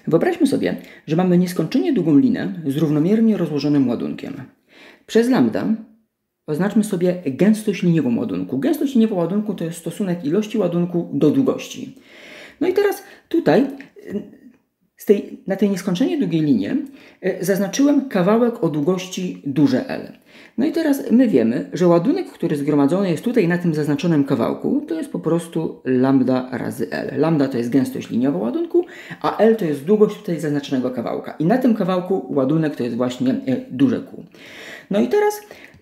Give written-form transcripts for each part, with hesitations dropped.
Wyobraźmy sobie, że mamy nieskończenie długą linę z równomiernie rozłożonym ładunkiem. Przez lambda oznaczmy sobie gęstość liniową ładunku. Gęstość liniową ładunku to jest stosunek ilości ładunku do długości. No i teraz tutaj na tej nieskończenie długiej linie zaznaczyłem kawałek o długości duże L. No i teraz my wiemy, że ładunek, który zgromadzony jest tutaj na tym zaznaczonym kawałku, to jest po prostu lambda razy L. Lambda to jest gęstość liniowa ładunku, a L to jest długość tutaj zaznaczonego kawałka. I na tym kawałku ładunek to jest właśnie duże Q. No i teraz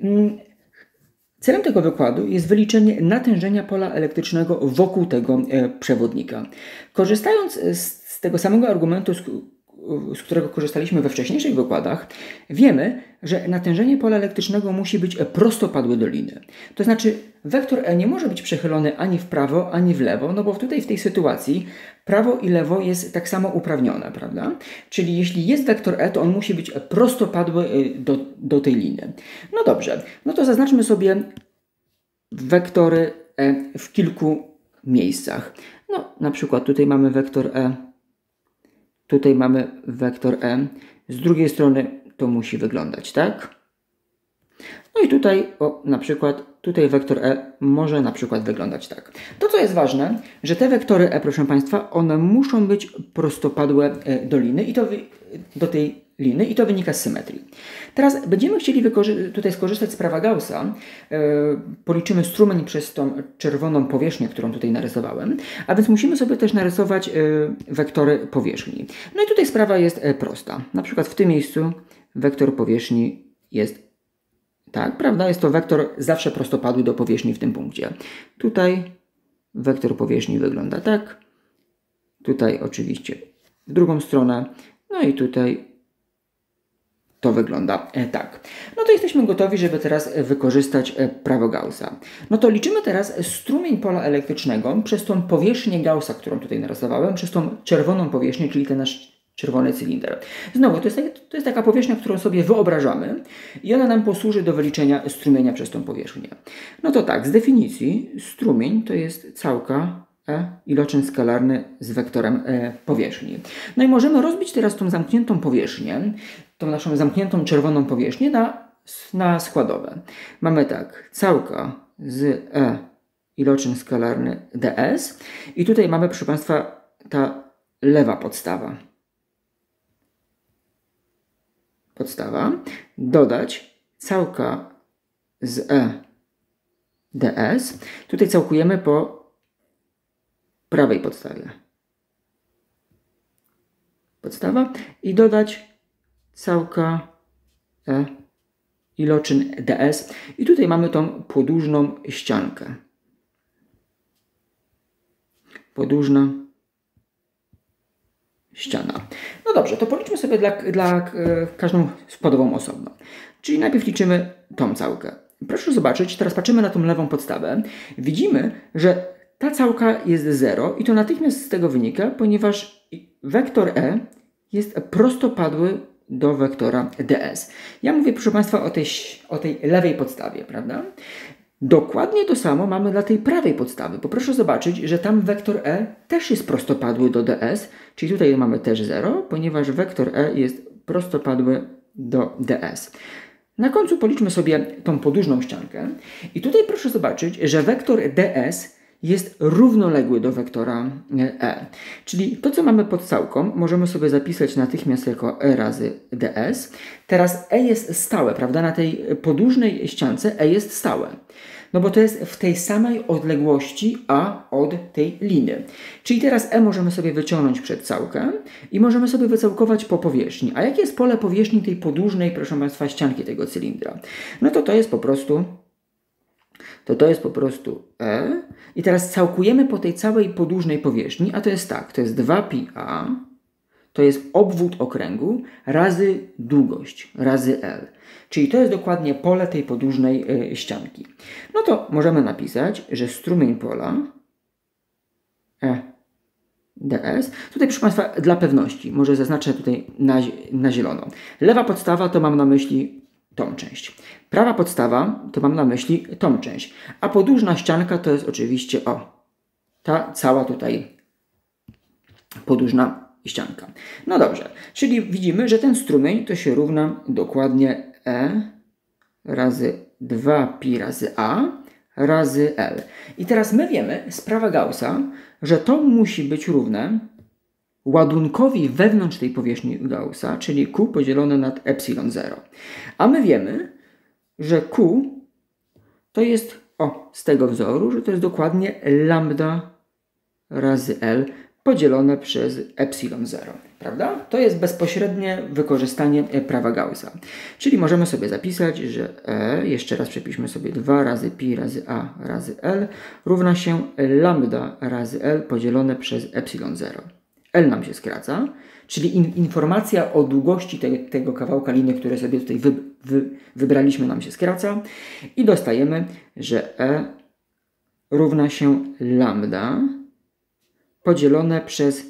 celem tego wykładu jest wyliczenie natężenia pola elektrycznego wokół tego przewodnika. Korzystając z tego samego argumentu, z którego korzystaliśmy we wcześniejszych wykładach, wiemy, że natężenie pola elektrycznego musi być prostopadłe do liny. To znaczy wektor E nie może być przechylony ani w prawo, ani w lewo, no bo tutaj w tej sytuacji prawo i lewo jest tak samo uprawnione, prawda? Czyli jeśli jest wektor E, to on musi być prostopadły do tej liny. No dobrze, no to zaznaczmy sobie wektory E w kilku miejscach. No na przykład tutaj mamy wektor E, tutaj mamy wektor E. Z drugiej strony to musi wyglądać tak. No i tutaj, na przykład, tutaj wektor E może na przykład wyglądać tak. To, co jest ważne, że te wektory E, proszę Państwa, one muszą być prostopadłe do liny do tej liny i to wynika z symetrii. Teraz będziemy chcieli tutaj skorzystać z prawa Gaussa. Policzymy strumień przez tą czerwoną powierzchnię, którą tutaj narysowałem, a więc musimy sobie też narysować wektory powierzchni. No i tutaj sprawa jest prosta. Na przykład w tym miejscu wektor powierzchni jest tak, prawda? Jest to wektor zawsze prostopadły do powierzchni w tym punkcie. Tutaj wektor powierzchni wygląda tak. Tutaj oczywiście w drugą stronę. No i tutaj to wygląda tak. No to jesteśmy gotowi, żeby teraz wykorzystać prawo Gaussa. No to liczymy teraz strumień pola elektrycznego przez tą powierzchnię Gaussa, którą tutaj narysowałem, przez tą czerwoną powierzchnię, czyli ten nasz czerwony cylinder. Znowu, to jest taka powierzchnia, którą sobie wyobrażamy i ona nam posłuży do wyliczenia strumienia przez tą powierzchnię. No to tak, z definicji strumień to jest całka iloczyn skalarny z wektorem powierzchni. No i możemy rozbić teraz tą zamkniętą powierzchnię, tą naszą zamkniętą czerwoną powierzchnię na składowe. Mamy tak, całka z iloczyn skalarny ds i tutaj mamy, proszę Państwa, ta lewa podstawa. Dodać całka z ds. Tutaj całkujemy po prawej podstawie. Podstawa i dodać całka iloczyn ds. I tutaj mamy tą podłużną ściankę. Podłużna ściana. No dobrze, to policzmy sobie dla każdą składową osobno. Czyli najpierw liczymy tą całkę. Proszę zobaczyć, teraz patrzymy na tą lewą podstawę. Widzimy, że ta całka jest 0 i to natychmiast z tego wynika, ponieważ wektor E jest prostopadły do wektora ds. Ja mówię, proszę Państwa, o tej lewej podstawie, prawda? Dokładnie to samo mamy dla tej prawej podstawy. Poproszę zobaczyć, że tam wektor E też jest prostopadły do ds, czyli tutaj mamy też 0, ponieważ wektor E jest prostopadły do ds. Na końcu policzmy sobie tą podłużną ściankę i tutaj proszę zobaczyć, że wektor ds jest równoległy do wektora E. Czyli to, co mamy pod całką, możemy sobie zapisać natychmiast jako E razy ds. Teraz E jest stałe, prawda? Na tej podłużnej ściance E jest stałe. No bo to jest w tej samej odległości A od tej liny. Czyli teraz E możemy sobie wyciągnąć przed całkę i możemy sobie wycałkować po powierzchni. A jakie jest pole powierzchni tej podłużnej, proszę Państwa, ścianki tego cylindra? No to jest po prostu E. I teraz całkujemy po tej całej podłużnej powierzchni, a to jest tak, to jest 2πa, to jest obwód okręgu razy długość, razy L. Czyli to jest dokładnie pole tej podłużnej ścianki. No to możemy napisać, że strumień pola ds, tutaj proszę Państwa dla pewności, może zaznaczę tutaj na zielono. Lewa podstawa to mam na myśli tą część. Prawa podstawa to mam na myśli tą część. A podłużna ścianka to jest oczywiście ta cała tutaj podłużna ścianka. No dobrze, czyli widzimy, że ten strumień to się równa dokładnie E razy 2pi razy A razy L. I teraz my wiemy z prawa Gaussa, że to musi być równe ładunkowi wewnątrz tej powierzchni Gaussa, czyli Q podzielone nad epsilon 0. A my wiemy, że Q to jest, z tego wzoru, że to jest dokładnie lambda razy L podzielone przez epsilon 0, prawda? To jest bezpośrednie wykorzystanie prawa Gaussa. Czyli możemy sobie zapisać, że jeszcze raz przepiszmy sobie 2 razy pi razy a razy L równa się lambda razy L podzielone przez epsilon 0. L nam się skraca, czyli informacja o długości tego kawałka liny, które sobie tutaj wybraliśmy, nam się skraca i dostajemy, że E równa się lambda podzielone przez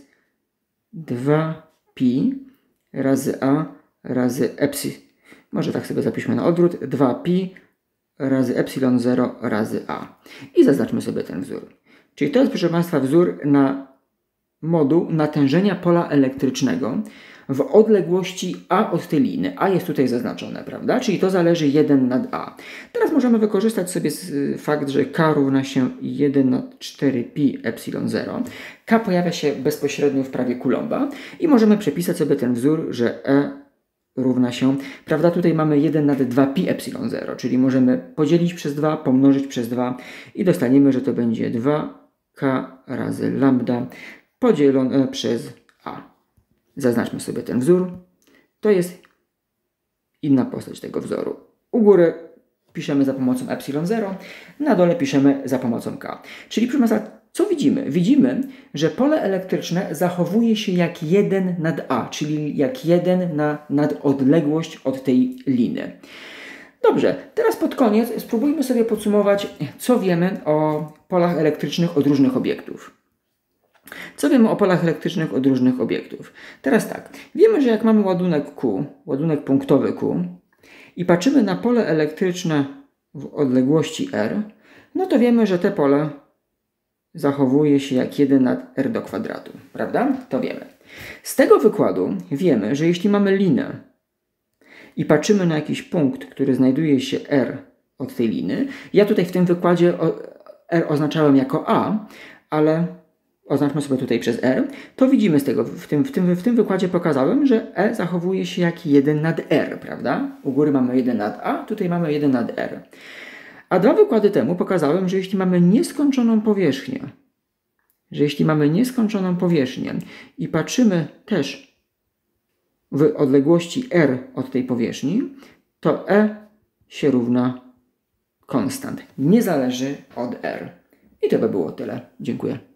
2pi razy a razy epsilon. Może tak sobie zapiszmy na odwrót. 2pi razy epsilon 0 razy a. I zaznaczmy sobie ten wzór. Czyli to jest, proszę Państwa, wzór na moduł natężenia pola elektrycznego w odległości a od tej liny. A jest tutaj zaznaczone, prawda? Czyli to zależy 1 nad a. Teraz możemy wykorzystać sobie fakt, że k równa się 1 nad 4pi epsilon 0. K pojawia się bezpośrednio w prawie Coulomba i możemy przepisać sobie ten wzór, że E równa się, prawda, tutaj mamy 1 nad 2pi epsilon 0, czyli możemy podzielić przez 2, pomnożyć przez 2 i dostaniemy, że to będzie 2k razy lambda podzielone przez a. Zaznaczmy sobie ten wzór. To jest inna postać tego wzoru. U góry piszemy za pomocą epsilon 0, na dole piszemy za pomocą k. Czyli proszę Państwa, co widzimy? Widzimy, że pole elektryczne zachowuje się jak 1 nad a, czyli jak 1 nad odległość od tej liny. Dobrze, teraz pod koniec spróbujmy sobie podsumować, co wiemy o polach elektrycznych od różnych obiektów. Co wiemy o polach elektrycznych od różnych obiektów? Teraz tak, wiemy, że jak mamy ładunek Q, ładunek punktowy Q i patrzymy na pole elektryczne w odległości R, no to wiemy, że te pole zachowuje się jak 1 nad R do kwadratu, prawda? To wiemy. Z tego wykładu wiemy, że jeśli mamy linę i patrzymy na jakiś punkt, który znajduje się R od tej liny, ja tutaj w tym wykładzie R oznaczałem jako A, ale oznaczmy sobie tutaj przez R, to widzimy z tego, w tym wykładzie pokazałem, że E zachowuje się jak 1 nad R, prawda? U góry mamy 1 nad A, tutaj mamy 1 nad R. A 2 wykłady temu pokazałem, że jeśli mamy nieskończoną powierzchnię, i patrzymy też w odległości R od tej powierzchni, to E się równa konstant. Nie zależy od R. I to by było tyle. Dziękuję.